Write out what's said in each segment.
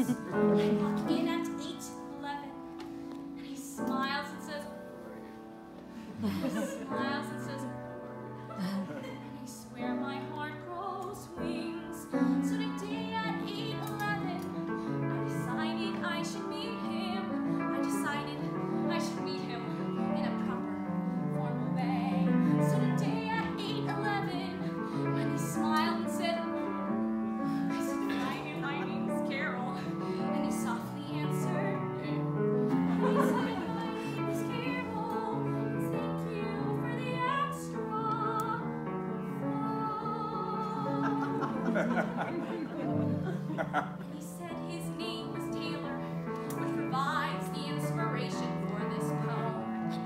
I walk in at 8:11, and he smiles and says, and I swear my heart grows wings. So today at 8:11, I decided I should meet him. In a proper, formal way. So today at 8:11, and he smiled and said, my name's Carol. And he softly answered, my name is Carol. Thank you for the extra. He said his name was Taylor, which provides the inspiration for this poem.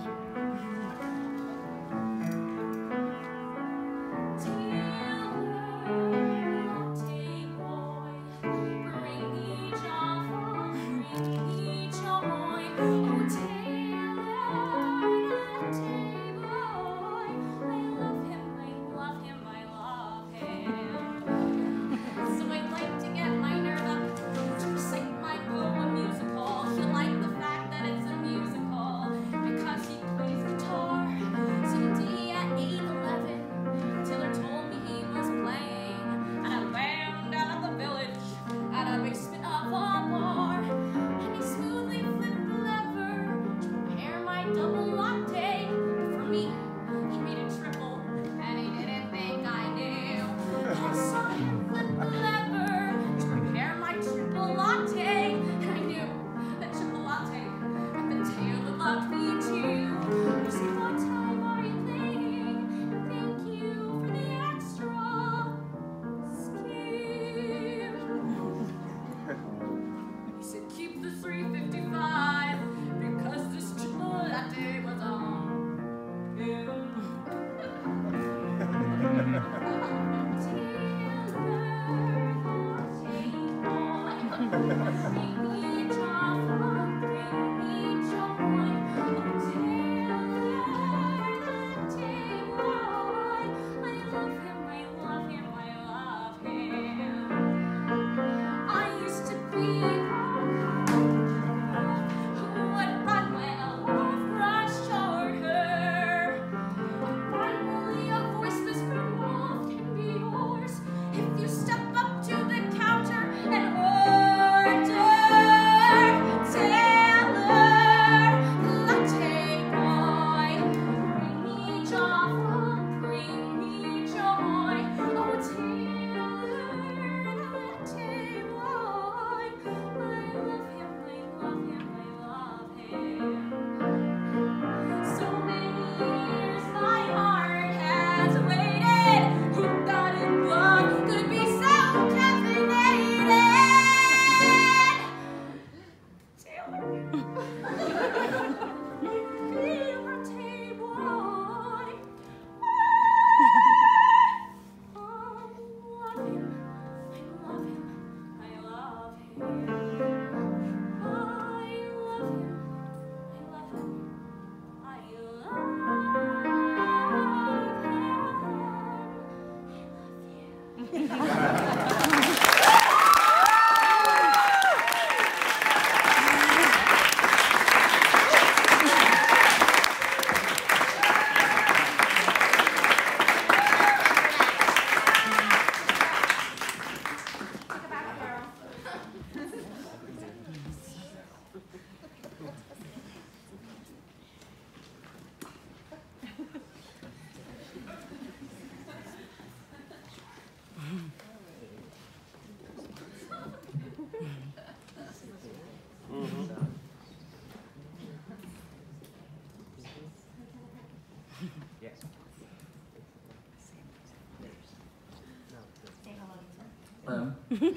Hello.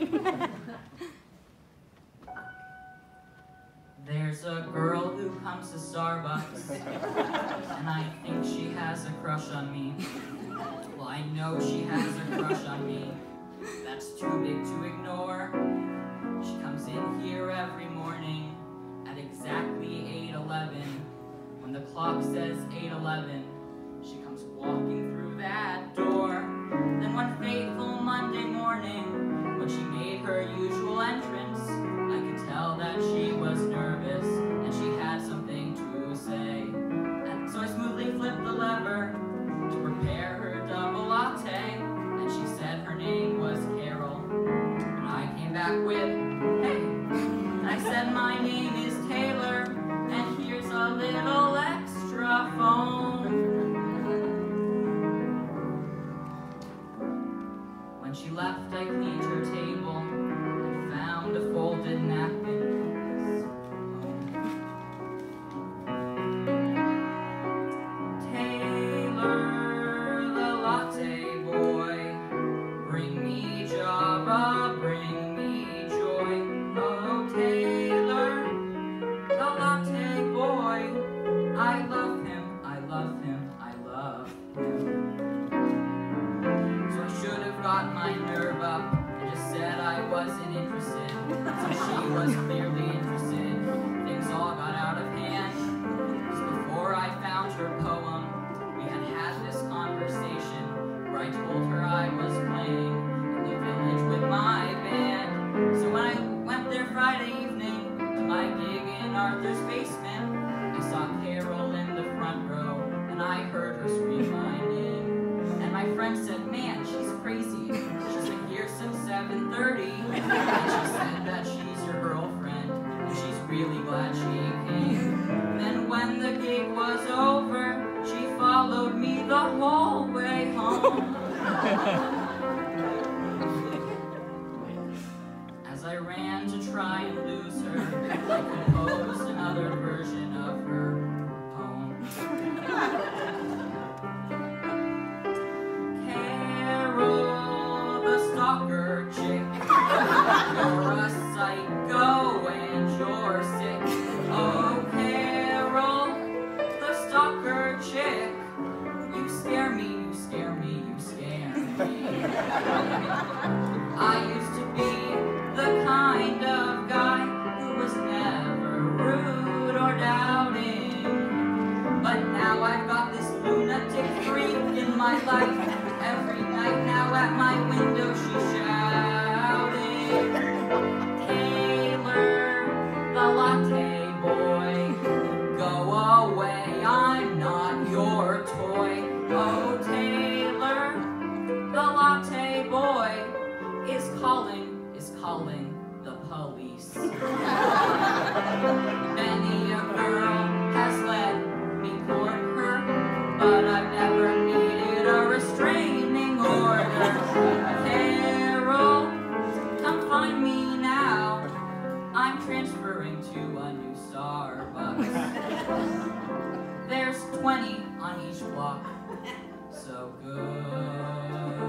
There's a girl who comes to Starbucks, and I think she has a crush on me. Well, I know she has a crush on me. That's too big to ignore. She comes in here every morning at exactly 8:11. When the clock says 8:11, she comes walking through that door. Then one fateful Monday morning, when she made her usual entrance, I was clearly interested. Things all got out of hand. 'Cause before I found her poem, we had had this conversation where I told her I was playing in the village with my band. So when I went there Friday evening to my gig in Arthur's basement, I saw Carol in the front row, and I heard her scream my name. And my friend said, "Man, she's crazy. She's been here since 7:30. And she said that she's your girlfriend, and she's really glad she came." Then when the gig was over, she followed me the whole way home. As I ran to try and lose her, I composed another version of her poem. Carol, the stalker chick, you're a psycho and you're sick. Oh, Carol, the stalker chick, you scare me, you scare me, you scare me. I used to be the kind of guy who was never rude or doubting, but now I've got this lunatic freak in my life. Every night now at my window she's shouting, "Taylor, the latte boy, go away, I'm not your toy." Oh, Taylor, the latte boy is calling the police. Many a girl has let me court her, but I've never needed a restraining order. Carol, come find me now. I'm transferring to a new Starbucks. There's 20 on each block. So good.